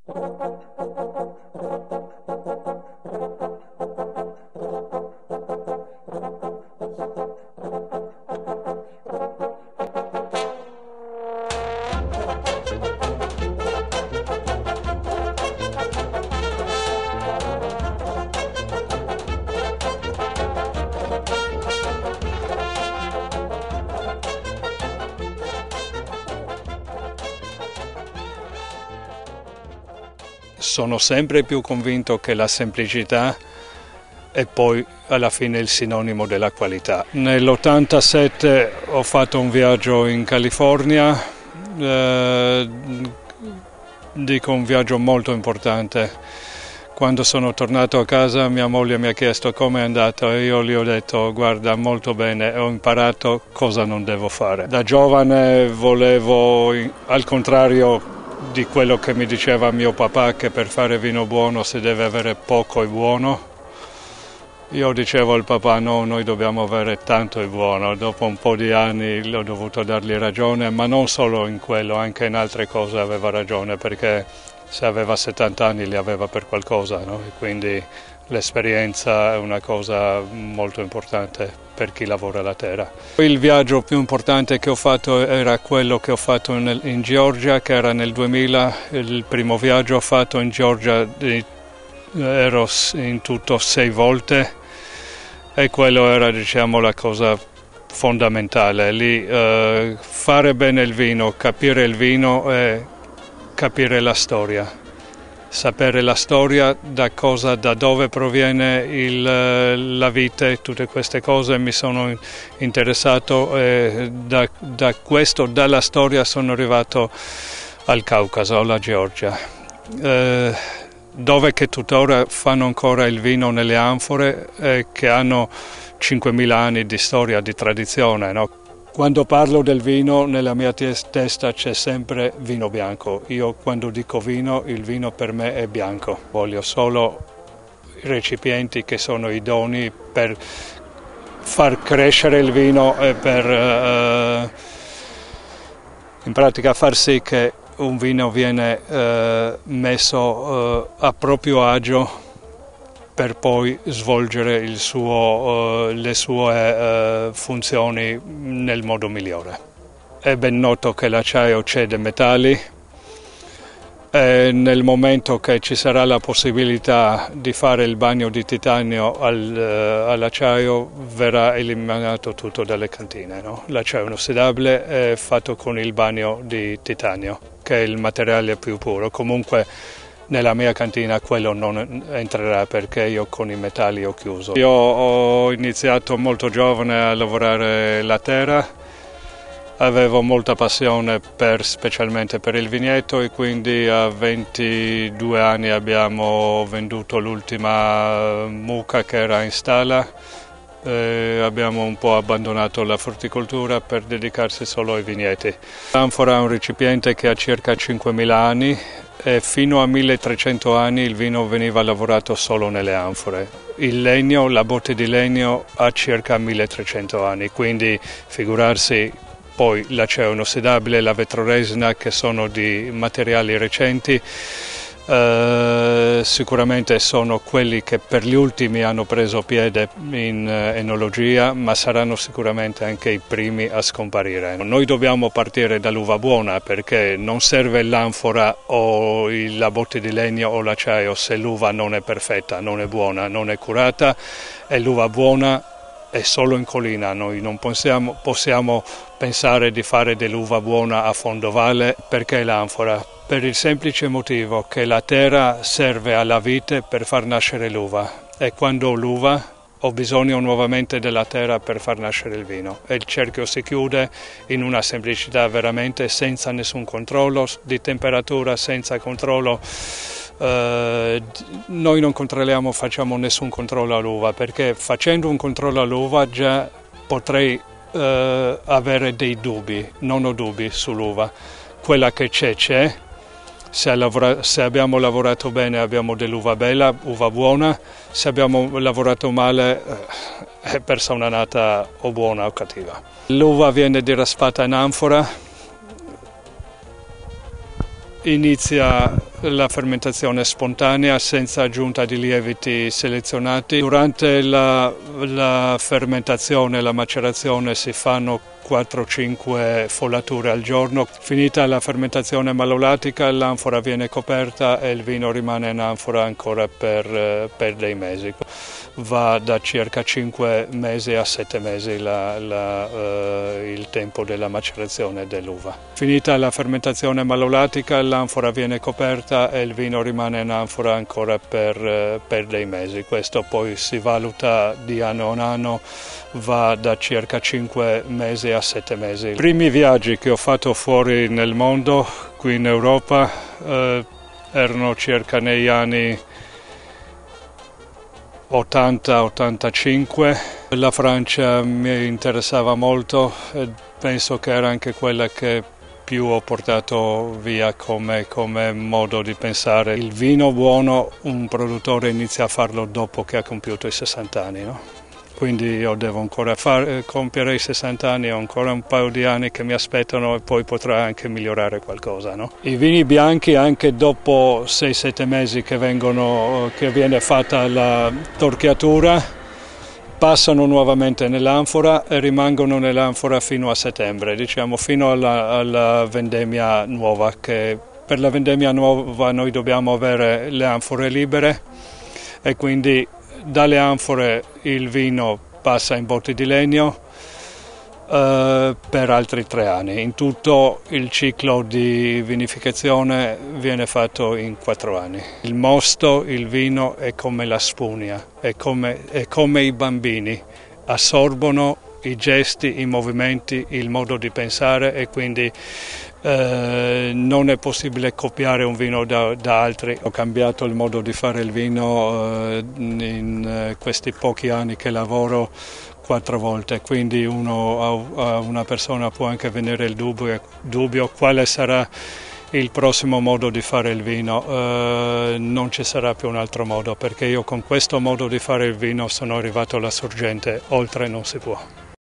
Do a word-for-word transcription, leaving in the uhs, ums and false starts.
Sono sempre più convinto che la semplicità è poi alla fine il sinonimo della qualità. Nell'ottantasette ho fatto un viaggio in California, eh, dico un viaggio molto importante. Quando sono tornato a casa mia moglie mi ha chiesto come è andato e io gli ho detto guarda molto bene, ho imparato cosa non devo fare. Da giovane volevo, al contrario di quello che mi diceva mio papà, che per fare vino buono si deve avere poco e buono. Io dicevo al papà no, noi dobbiamo avere tanto e buono. Dopo un po' di anni ho dovuto dargli ragione, ma non solo in quello, anche in altre cose aveva ragione, perché se aveva settanta anni li aveva per qualcosa, no? E quindi l'esperienza è una cosa molto importante per chi lavora la terra. Il viaggio più importante che ho fatto era quello che ho fatto in, in Georgia, che era nel duemila, il primo viaggio ho fatto in Georgia, ero in tutto sei volte e quello era, diciamo, la cosa fondamentale. Lì eh, fare bene il vino, capire il vino e capire la storia. Sapere la storia, da cosa, da dove proviene il, la vite, tutte queste cose mi sono interessato e da, da questo, dalla storia sono arrivato al Caucaso, alla Georgia, eh, dove che tuttora fanno ancora il vino nelle anfore e che hanno cinquemila anni di storia, di tradizione, no? Quando parlo del vino, nella mia testa c'è sempre vino bianco. Io quando dico vino, il vino per me è bianco. Voglio solo i recipienti che sono idonei per far crescere il vino e per uh, in pratica far sì che un vino viene uh, messo uh, a proprio agio per poi svolgere il suo, uh, le sue uh, funzioni nel modo migliore. È ben noto che l'acciaio cede metalli e nel momento che ci sarà la possibilità di fare il bagno di titanio al, uh, all'acciaio verrà eliminato tutto dalle cantine, no? L'acciaio inossidabile è fatto con il bagno di titanio, che è il materiale più puro. Comunque nella mia cantina quello non entrerà perché io con i metalli ho chiuso. Io ho iniziato molto giovane a lavorare la terra, avevo molta passione per, specialmente per il vigneto e quindi a ventidue anni abbiamo venduto l'ultima mucca che era in stalla. E abbiamo un po' abbandonato la frutticoltura per dedicarsi solo ai vigneti. L'anfora è un recipiente che ha circa cinquemila anni e fino a milletrecento anni il vino veniva lavorato solo nelle anfore. Il legno, la botte di legno ha circa milletrecento anni, quindi figurarsi poi l'acciaio inossidabile, la vetroresina che sono di materiali recenti. Uh, sicuramente sono quelli che per gli ultimi hanno preso piede in uh, enologia, ma saranno sicuramente anche i primi a scomparire. Noi dobbiamo partire dall'uva buona perché non serve l'anfora o il, la botte di legno o l'acciaio se l'uva non è perfetta, non è buona, non è curata, e l'uva buona è solo in collina. Noi non possiamo, possiamo pensare di fare dell'uva buona a fondovalle perché l'anfora. Per il semplice motivo che la terra serve alla vite per far nascere l'uva e quando ho l'uva ho bisogno nuovamente della terra per far nascere il vino e il cerchio si chiude in una semplicità veramente senza nessun controllo di temperatura, senza controllo. Uh, noi non controlliamo, facciamo nessun controllo all'uva perché facendo un controllo all'uva già potrei uh, avere dei dubbi, non ho dubbi sull'uva, quella che c'è c'è. Se, lavora, se abbiamo lavorato bene abbiamo dell'uva bella, uva buona, se abbiamo lavorato male eh, è persa un'annata o buona o cattiva. L'uva viene diraspata in anfora, inizia la fermentazione spontanea senza aggiunta di lieviti selezionati. Durante la, la fermentazione, la macerazione si fanno quattro cinque follature al giorno. Finita la fermentazione malolatica, l'anfora viene coperta e il vino rimane in anfora ancora per, per dei mesi. Va da circa cinque mesi a sette mesi la, la, eh, il tempo della macerazione dell'uva. Finita la fermentazione malolatica, l'anfora viene coperta e il vino rimane in anfora ancora per, per dei mesi. Questo poi si valuta di anno in anno, va da circa cinque mesi a sette mesi. I primi viaggi che ho fatto fuori nel mondo, qui in Europa, eh, erano circa negli anni ottanta ottantacinque. La Francia mi interessava molto e penso che era anche quella che più ho portato via come, come modo di pensare. Il vino buono un produttore inizia a farlo dopo che ha compiuto i sessanta anni, no? Quindi io devo ancora far, compiere i sessanta anni, ho ancora un paio di anni che mi aspettano e poi potrà anche migliorare qualcosa, no? I vini bianchi anche dopo sei sette mesi che, vengono, che viene fatta la torchiatura passano nuovamente nell'anfora e rimangono nell'anfora fino a settembre, diciamo fino alla, alla vendemmia nuova, che per la vendemmia nuova noi dobbiamo avere le anfore libere e quindi dalle anfore il vino passa in botti di legno eh, per altri tre anni. In tutto il ciclo di vinificazione viene fatto in quattro anni. Il mosto, il vino è come la spugna, è come, è come i bambini, assorbono i gesti, i movimenti, il modo di pensare e quindi eh, non è possibile copiare un vino da, da altri. Ho cambiato il modo di fare il vino eh, in eh, questi pochi anni che lavoro quattro volte, quindi uno, a una persona può anche venire il dubbio, dubbio quale sarà il prossimo modo di fare il vino. Eh, non ci sarà più un altro modo, perché io con questo modo di fare il vino sono arrivato alla sorgente, oltre non si può.